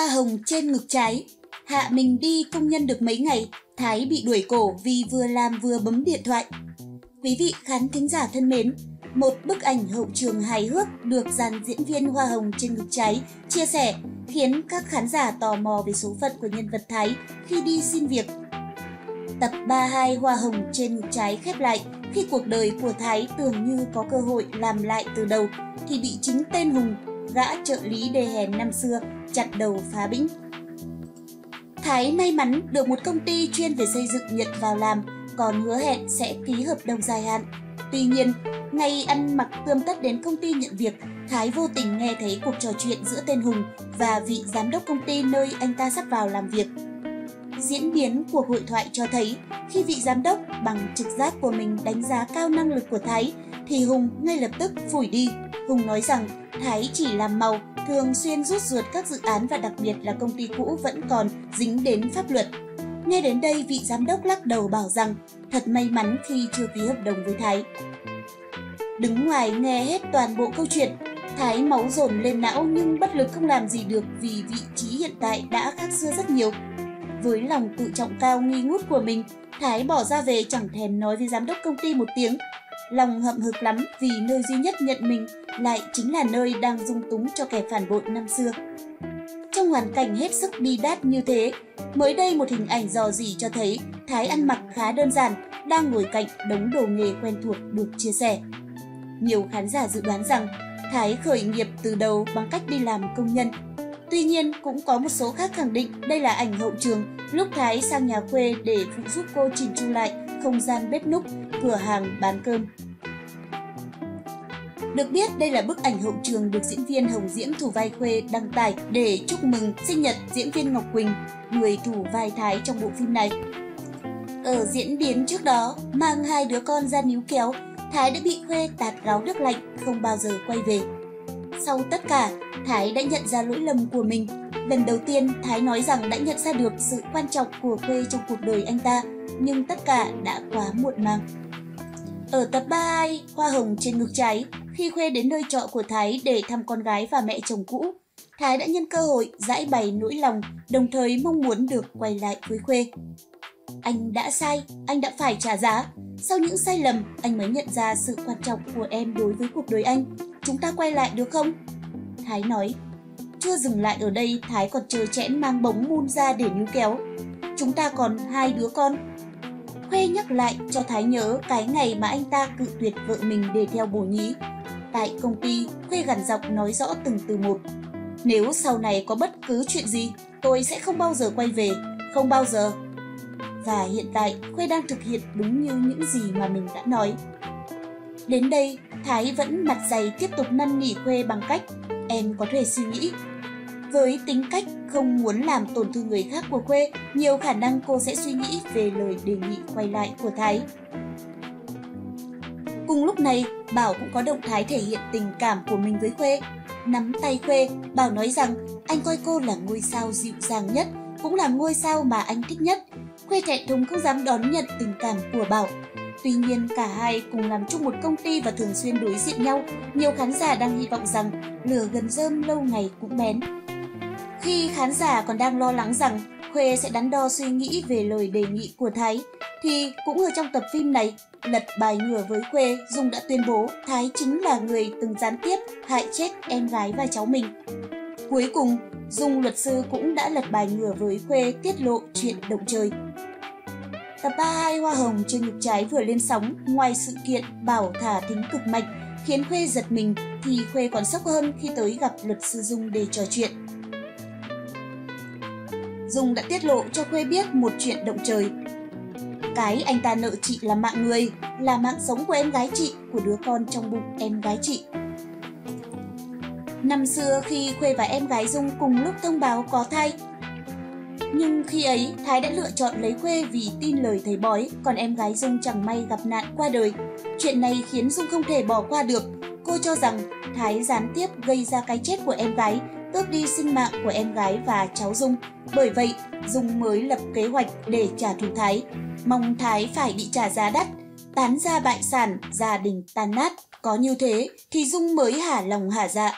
Hoa hồng trên ngực trái. Hạ mình đi công nhân được mấy ngày, Thái bị đuổi cổ vì vừa làm vừa bấm điện thoại. Quý vị khán thính giả thân mến, một bức ảnh hậu trường hài hước được dàn diễn viên Hoa hồng trên ngực trái chia sẻ khiến các khán giả tò mò về số phận của nhân vật Thái khi đi xin việc. Tập 32 Hoa hồng trên ngực trái khép lại khi cuộc đời của Thái tưởng như có cơ hội làm lại từ đầu thì bị chính tên Hùng, gã trợ lý đê hèn năm xưa, chặt đầu phá bĩnh. Thái may mắn được một công ty chuyên về xây dựng nhận vào làm, còn hứa hẹn sẽ ký hợp đồng dài hạn. Tuy nhiên, ngày ăn mặc tươm tất đến công ty nhận việc, Thái vô tình nghe thấy cuộc trò chuyện giữa tên Hùng và vị giám đốc công ty nơi anh ta sắp vào làm việc. Diễn biến cuộc hội thoại cho thấy khi vị giám đốc bằng trực giác của mình đánh giá cao năng lực của Thái thì Hùng ngay lập tức phủi đi. Hùng nói rằng Thái chỉ làm màu, thường xuyên rút ruột các dự án và đặc biệt là công ty cũ vẫn còn dính đến pháp luật. Nghe đến đây, vị giám đốc lắc đầu bảo rằng thật may mắn khi chưa ký hợp đồng với Thái. Đứng ngoài nghe hết toàn bộ câu chuyện, Thái máu dồn lên não nhưng bất lực không làm gì được vì vị trí hiện tại đã khác xưa rất nhiều. Với lòng tự trọng cao nghi ngút của mình, Thái bỏ ra về chẳng thèm nói với giám đốc công ty một tiếng. Lòng hậm hực lắm vì nơi duy nhất nhận mình lại chính là nơi đang dung túng cho kẻ phản bội năm xưa. Trong hoàn cảnh hết sức bi đát như thế, mới đây một hình ảnh rò rỉ cho thấy Thái ăn mặc khá đơn giản, đang ngồi cạnh đống đồ nghề quen thuộc được chia sẻ. Nhiều khán giả dự đoán rằng Thái khởi nghiệp từ đầu bằng cách đi làm công nhân. Tuy nhiên, cũng có một số khác khẳng định đây là ảnh hậu trường lúc Thái sang nhà Khuê để phụ giúp cô chỉnh chu lại không gian bếp núc, cửa hàng bán cơm. Được biết, đây là bức ảnh hậu trường được diễn viên Hồng Diễm thủ vai Khuê đăng tải để chúc mừng sinh nhật diễn viên Ngọc Quỳnh, người thủ vai Thái trong bộ phim này. Ở diễn biến trước đó, mang hai đứa con ra níu kéo, Thái đã bị Khuê tạt gáo nước lạnh, không bao giờ quay về. Sau tất cả, Thái đã nhận ra lỗi lầm của mình. Lần đầu tiên, Thái nói rằng đã nhận ra được sự quan trọng của Khuê trong cuộc đời anh ta, nhưng tất cả đã quá muộn màng. Ở tập 32, Hoa hồng trên ngực trái, khi Khuê đến nơi trọ của Thái để thăm con gái và mẹ chồng cũ, Thái đã nhân cơ hội giãi bày nỗi lòng, đồng thời mong muốn được quay lại với Khuê. Anh đã sai, anh đã phải trả giá. Sau những sai lầm, anh mới nhận ra sự quan trọng của em đối với cuộc đời anh. Chúng ta quay lại được không? Thái nói. Chưa dừng lại ở đây, Thái còn trơ trẽn mang bóng mun ra để níu kéo. Chúng ta còn hai đứa con. Khuê nhắc lại cho Thái nhớ cái ngày mà anh ta cự tuyệt vợ mình để theo bồ nhí. Tại công ty, Khuê gằn giọng nói rõ từng từ một. Nếu sau này có bất cứ chuyện gì, tôi sẽ không bao giờ quay về, không bao giờ. Và hiện tại, Khuê đang thực hiện đúng như những gì mà mình đã nói. Đến đây, Thái vẫn mặt dày tiếp tục năn nỉ Khuê bằng cách em có thể suy nghĩ. Với tính cách không muốn làm tổn thương người khác của Khuê, nhiều khả năng cô sẽ suy nghĩ về lời đề nghị quay lại của Thái. Cùng lúc này, Bảo cũng có động thái thể hiện tình cảm của mình với Khuê. Nắm tay Khuê, Bảo nói rằng anh coi cô là ngôi sao dịu dàng nhất, cũng là ngôi sao mà anh thích nhất. Khuê thẹn thùng không dám đón nhận tình cảm của Bảo. Tuy nhiên, cả hai cùng làm chung một công ty và thường xuyên đối diện nhau. Nhiều khán giả đang hy vọng rằng lửa gần rơm lâu ngày cũng bén. Khi khán giả còn đang lo lắng rằng Khuê sẽ đắn đo suy nghĩ về lời đề nghị của Thái, thì cũng ở trong tập phim này, lật bài ngửa với Khuê, Dung đã tuyên bố Thái chính là người từng gián tiếp hại chết em gái và cháu mình. Cuối cùng, Dung luật sư cũng đã lật bài ngửa với Khuê tiết lộ chuyện động trời. Tập 32 Hoa hồng trên ngực trái vừa lên sóng, ngoài sự kiện Bảo thả thính cực mạnh khiến Khuê giật mình, thì Khuê còn sốc hơn khi tới gặp luật sư Dung để trò chuyện. Dung đã tiết lộ cho Khuê biết một chuyện động trời. Cái anh ta nợ chị là mạng người, là mạng sống của em gái chị, của đứa con trong bụng em gái chị. Năm xưa khi Khuê và em gái Dung cùng lúc thông báo có thai, nhưng khi ấy Thái đã lựa chọn lấy Khuê vì tin lời thầy bói, còn em gái Dung chẳng may gặp nạn qua đời. Chuyện này khiến Dung không thể bỏ qua được. Cô cho rằng Thái gián tiếp gây ra cái chết của em gái, tước đi sinh mạng của em gái và cháu Dung. Bởi vậy, Dung mới lập kế hoạch để trả thù Thái, mong Thái phải bị trả giá đắt, tán gia bại sản, gia đình tan nát. Có như thế thì Dung mới hả lòng hả dạ.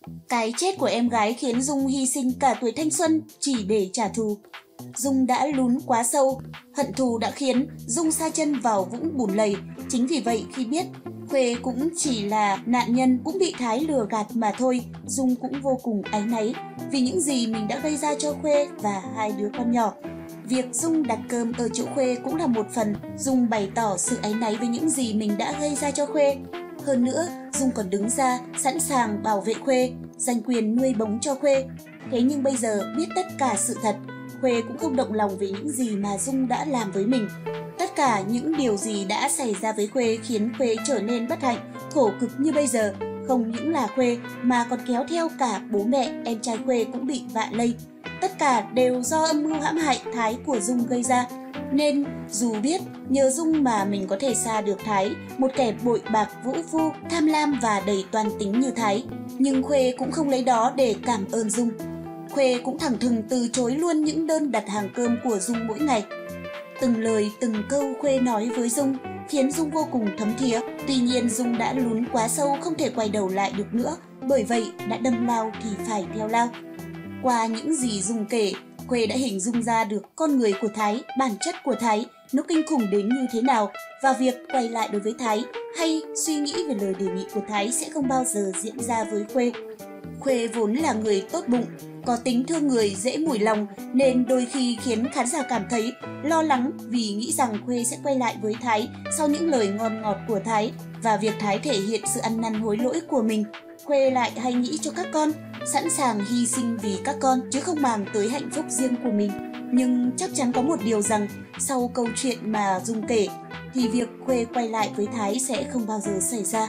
Cái chết của em gái khiến Dung hy sinh cả tuổi thanh xuân chỉ để trả thù. Dung đã lún quá sâu, hận thù đã khiến Dung sa chân vào vũng bùn lầy. Chính vì vậy khi biết Khuê cũng chỉ là nạn nhân, cũng bị Thái lừa gạt mà thôi, Dung cũng vô cùng áy náy vì những gì mình đã gây ra cho Khuê và hai đứa con nhỏ. Việc Dung đặt cơm ở chỗ Khuê cũng là một phần Dung bày tỏ sự áy náy với những gì mình đã gây ra cho Khuê. Hơn nữa, Dung còn đứng ra sẵn sàng bảo vệ Khuê, giành quyền nuôi bóng cho Khuê. Thế nhưng bây giờ biết tất cả sự thật, Khuê cũng không động lòng vì những gì mà Dung đã làm với mình. Tất cả những điều gì đã xảy ra với Khuê khiến Khuê trở nên bất hạnh, khổ cực như bây giờ. Không những là Khuê mà còn kéo theo cả bố mẹ, em trai Khuê cũng bị vạ lây. Tất cả đều do âm mưu hãm hại Thái của Dung gây ra. Nên dù biết nhờ Dung mà mình có thể xa được Thái, một kẻ bội bạc vũ phu, tham lam và đầy toan tính như Thái, nhưng Khuê cũng không lấy đó để cảm ơn Dung. Khuê cũng thẳng thừng từ chối luôn những đơn đặt hàng cơm của Dung mỗi ngày. Từng lời từng câu Khuê nói với Dung khiến Dung vô cùng thấm thía. Tuy nhiên Dung đã lún quá sâu, không thể quay đầu lại được nữa, bởi vậy đã đâm lao thì phải theo lao. Qua những gì Dung kể, Khuê đã hình dung ra được con người của Thái, bản chất của Thái, nó kinh khủng đến như thế nào, và việc quay lại đối với Thái hay suy nghĩ về lời đề nghị của Thái sẽ không bao giờ diễn ra với Khuê. Khuê vốn là người tốt bụng, có tính thương người, dễ mủi lòng, nên đôi khi khiến khán giả cảm thấy lo lắng vì nghĩ rằng Khuê sẽ quay lại với Thái sau những lời ngon ngọt của Thái và việc Thái thể hiện sự ăn năn hối lỗi của mình. Khuê lại hay nghĩ cho các con, sẵn sàng hy sinh vì các con chứ không màng tới hạnh phúc riêng của mình. Nhưng chắc chắn có một điều rằng sau câu chuyện mà Dung kể thì việc Khuê quay lại với Thái sẽ không bao giờ xảy ra.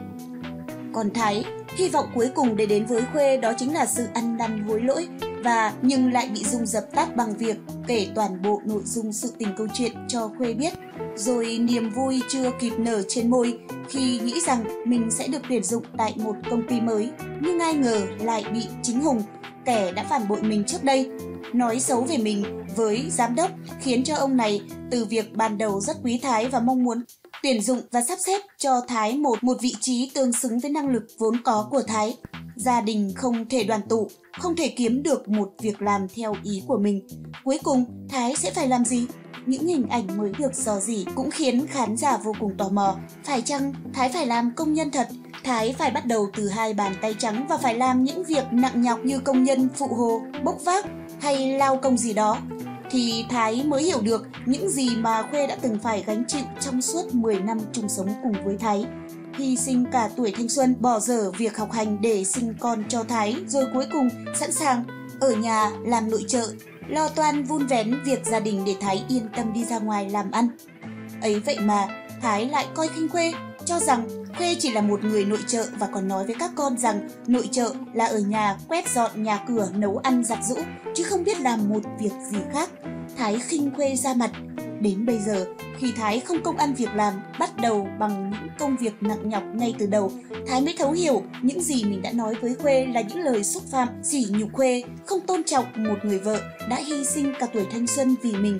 Còn Thái, hy vọng cuối cùng để đến với Khuê đó chính là sự ăn năn hối lỗi, nhưng lại bị Dung dập tắt bằng việc kể toàn bộ nội dung sự tình câu chuyện cho Khuê biết. Rồi niềm vui chưa kịp nở trên môi khi nghĩ rằng mình sẽ được tuyển dụng tại một công ty mới, nhưng ai ngờ lại bị chính Hùng, kẻ đã phản bội mình trước đây, nói xấu về mình với giám đốc, khiến cho ông này từ việc ban đầu rất quý Thái và mong muốn tuyển dụng và sắp xếp cho Thái một vị trí tương xứng với năng lực vốn có của Thái. Gia đình không thể đoàn tụ, không thể kiếm được một việc làm theo ý của mình. Cuối cùng, Thái sẽ phải làm gì? Những hình ảnh mới được rò rỉ cũng khiến khán giả vô cùng tò mò. Phải chăng Thái phải làm công nhân thật? Thái phải bắt đầu từ hai bàn tay trắng và phải làm những việc nặng nhọc như công nhân phụ hồ, bốc vác hay lao công gì đó? Thì Thái mới hiểu được những gì mà Khuê đã từng phải gánh chịu trong suốt 10 năm chung sống cùng với Thái. Hy sinh cả tuổi thanh xuân, bỏ dở việc học hành để sinh con cho Thái, rồi cuối cùng sẵn sàng ở nhà làm nội trợ, lo toan vun vén việc gia đình để Thái yên tâm đi ra ngoài làm ăn. Ấy vậy mà Thái lại coi khinh Khuê, cho rằng Khuê chỉ là một người nội trợ và còn nói với các con rằng nội trợ là ở nhà quét dọn nhà cửa, nấu ăn giặt giũ, chứ không biết làm một việc gì khác. Thái khinh Khuê ra mặt. Đến bây giờ, khi Thái không công ăn việc làm, bắt đầu bằng những công việc nặng nhọc ngay từ đầu, Thái mới thấu hiểu những gì mình đã nói với Khuê là những lời xúc phạm, sỉ nhục Khuê, không tôn trọng một người vợ đã hy sinh cả tuổi thanh xuân vì mình.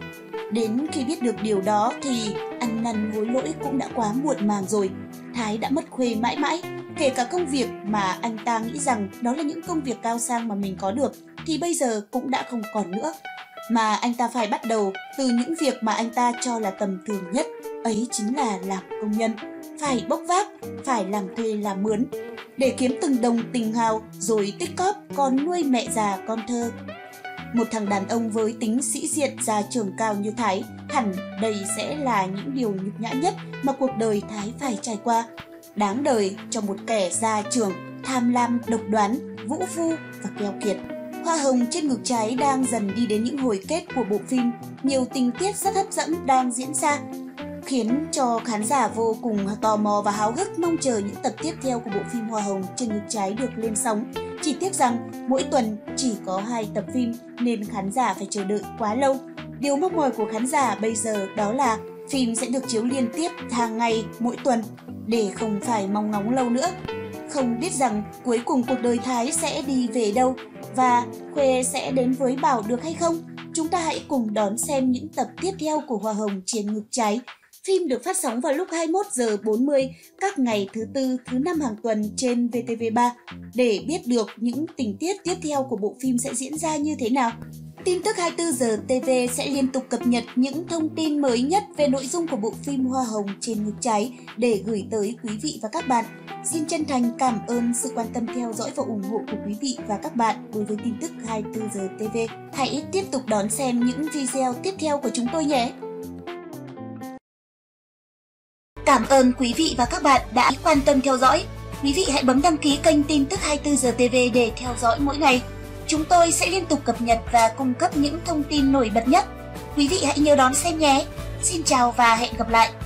Đến khi biết được điều đó thì ăn năn hối lỗi cũng đã quá muộn màng rồi. Thái đã mất Khuê mãi mãi, kể cả công việc mà anh ta nghĩ rằng đó là những công việc cao sang mà mình có được thì bây giờ cũng đã không còn nữa. Mà anh ta phải bắt đầu từ những việc mà anh ta cho là tầm thường nhất, ấy chính là làm công nhân, phải bốc vác, phải làm thuê làm mướn, để kiếm từng đồng tình hào rồi tích cóp còn nuôi mẹ già con thơ. Một thằng đàn ông với tính sĩ diện gia trưởng cao như Thái, hẳn đây sẽ là những điều nhục nhã nhất mà cuộc đời Thái phải trải qua. Đáng đời cho một kẻ gia trưởng, tham lam, độc đoán, vũ phu và keo kiệt. Hoa hồng trên ngực trái đang dần đi đến những hồi kết của bộ phim, nhiều tình tiết rất hấp dẫn đang diễn ra, khiến cho khán giả vô cùng tò mò và háo hức mong chờ những tập tiếp theo của bộ phim Hoa hồng trên ngực trái được lên sóng. Chỉ tiếc rằng mỗi tuần chỉ có 2 tập phim nên khán giả phải chờ đợi quá lâu. Điều mong mỏi của khán giả bây giờ đó là phim sẽ được chiếu liên tiếp hàng ngày mỗi tuần để không phải mong ngóng lâu nữa. Không biết rằng cuối cùng cuộc đời Thái sẽ đi về đâu và Khuê sẽ đến với Bảo được hay không? Chúng ta hãy cùng đón xem những tập tiếp theo của Hoa hồng trên ngực trái. Phim được phát sóng vào lúc 21 giờ 40 các ngày thứ Tư, thứ Năm hàng tuần trên VTV3. Để biết được những tình tiết tiếp theo của bộ phim sẽ diễn ra như thế nào, Tin tức 24 giờ TV sẽ liên tục cập nhật những thông tin mới nhất về nội dung của bộ phim Hoa Hồng trên ngực trái để gửi tới quý vị và các bạn. Xin chân thành cảm ơn sự quan tâm theo dõi và ủng hộ của quý vị và các bạn đối với Tin tức 24 giờ TV. Hãy tiếp tục đón xem những video tiếp theo của chúng tôi nhé! Cảm ơn quý vị và các bạn đã quan tâm theo dõi. Quý vị hãy bấm đăng ký kênh Tin tức 24 giờ TV để theo dõi mỗi ngày. Chúng tôi sẽ liên tục cập nhật và cung cấp những thông tin nổi bật nhất. Quý vị hãy nhớ đón xem nhé! Xin chào và hẹn gặp lại!